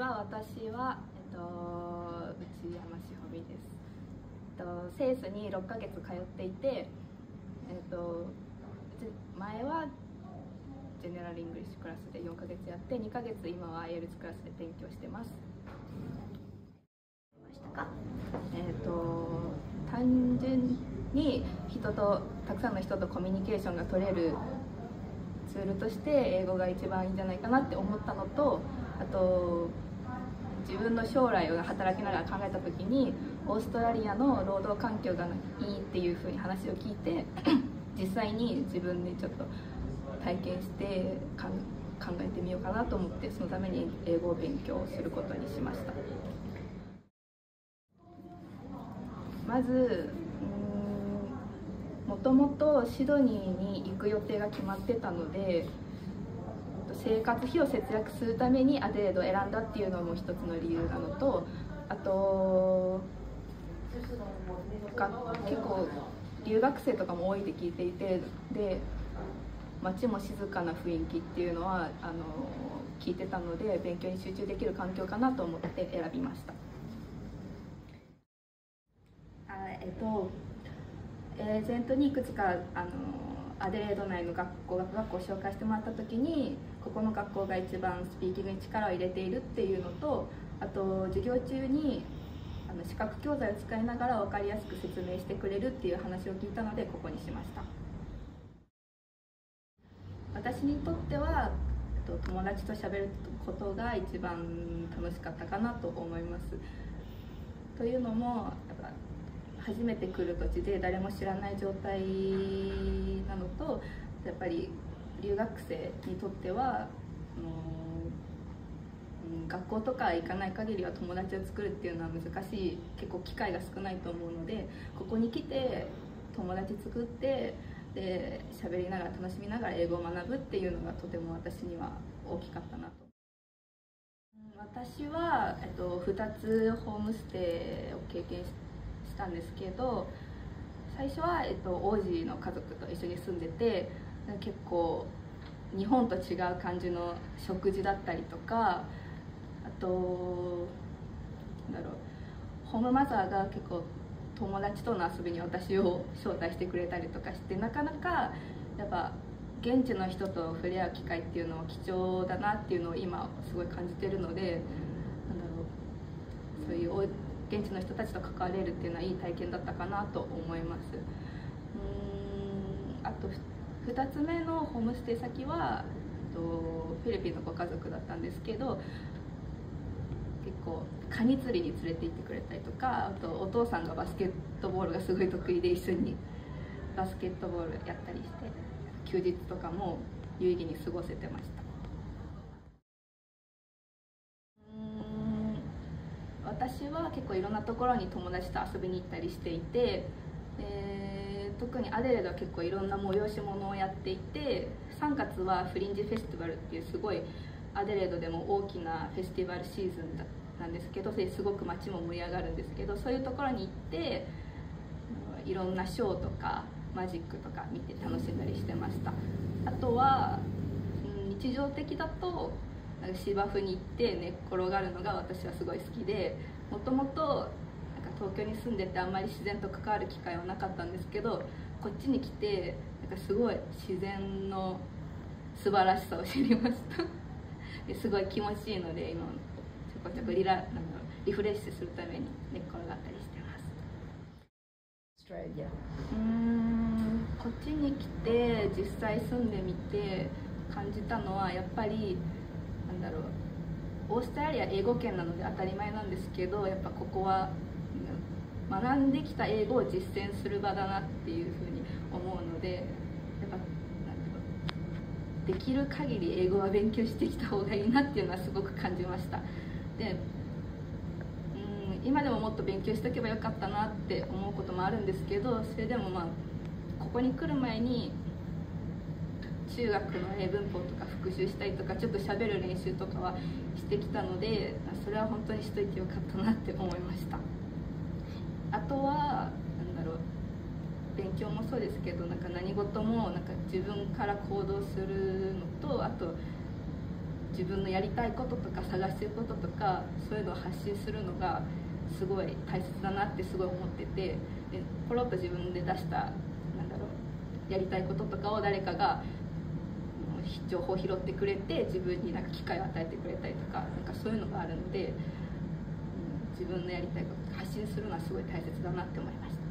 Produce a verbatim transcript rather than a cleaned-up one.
は、私は、えっと、内山志保美です。えっと、セースにろっかげつ通っていて、えっと、前はジェネラルイングリッシュクラスでよんかげつやって、にかげつ今は アイエルツ クラスで勉強してます。えっと、単純に人とたくさんの人とコミュニケーションが取れるツールとして英語が一番いいんじゃないかなって思ったのと、あと自分の将来を働きながら考えた時にオーストラリアの労働環境がいいっていうふうに話を聞いて実際に自分でちょっと体験して考えてみようかなと思って、そのために英語を勉強することにしました。まずもともとシドニーに行く予定が決まってたので、生活費を節約するためにアデレードを選んだっていうのも一つの理由なのと、あと結構留学生とかも多いって聞いていて、で街も静かな雰囲気っていうのはあの聞いてたので、勉強に集中できる環境かなと思って選びました。あえっとエージェントにいくつかあのアデレード内の学校学学校を紹介してもらった時に、ここの学校が一番スピーキングに力を入れているっていうのと、あと授業中にあの視覚教材を使いながら分かりやすく説明してくれるっていう話を聞いたので、ここにしました。私にとっては友達と喋ることが一番楽しかったかなと思います。というのもやっぱ初めて来る土地で誰も知らない状態なのと、やっぱり留学生にとっては学校とか行かない限りは友達を作るっていうのは難しい、結構機会が少ないと思うので、ここに来て友達作ってで喋りながら楽しみながら英語を学ぶっていうのがとても私には大きかったなと。私は、えっと、ふたつホームステイを経験したんですけど、最初は、えっと、王子の家族と一緒に住んでて、結構日本と違う感じの食事だったりとか、あとなんだろう、ホームマザーが結構友達との遊びに私を招待してくれたりとかして、なかなかやっぱ現地の人と触れ合う機会っていうのは貴重だなっていうのを今すごい感じてるので、なんだろう、そういう現地の人たちと関われるっていうのはいい体験だったかなと思います。うーんあとふたつめのホームステイ先はフィリピンのご家族だったんですけど、結構カニ釣りに連れて行ってくれたりとか、あとお父さんがバスケットボールがすごい得意で一緒にバスケットボールやったりして、休日とかも有意義に過ごせてました。うーん私は結構いろんなところに友達と遊びに行ったりしていて、えー、特にアデレードは結構いろんな催し物をやっていて、さんがつはフリンジフェスティバルっていうすごいアデレードでも大きなフェスティバルシーズンなんですけど、それすごく街も盛り上がるんですけど、そういうところに行っていろんなショーとかマジックとか見て楽しんだりしてました。あとは日常的だと芝生に行って寝っ転がるのが私はすごい好きで、もともと東京に住んでてあんまり自然と関わる機会はなかったんですけど、こっちに来てなんかすごい自然の素晴らしさを知りましたすごい気持ちいいので、今ちょこちょこリラリフレッシュするために寝っ転がったりしてます。うーんこっちに来て実際住んでみて感じたのは、やっぱりなんだろう、オーストラリア英語圏なので当たり前なんですけど、やっぱここは学んできた英語を実践する場だなっていうふうに思うので、やっぱできる限り英語は勉強してきた方がいいなっていうのはすごく感じました。でうん今でももっと勉強しておけばよかったなって思うこともあるんですけど、それでもまあここに来る前に中学の英文法とか復習したりとか、ちょっと喋る練習とかはしてきたので、それは本当にしといてよかったなって思いました。あとはなんだろう、勉強もそうですけど、なんか何事もなんか自分から行動するのと、あと自分のやりたいこととか探してることとかそういうのを発信するのがすごい大切だなってすごい思ってて、でポロッと自分で出したなんだろうやりたいこととかを誰かが情報を拾ってくれて自分になんか機会を与えてくれたりとか、なんかそういうのがあるので、うん、自分のやりたいこと発信するのはすごい大切だなって思いました。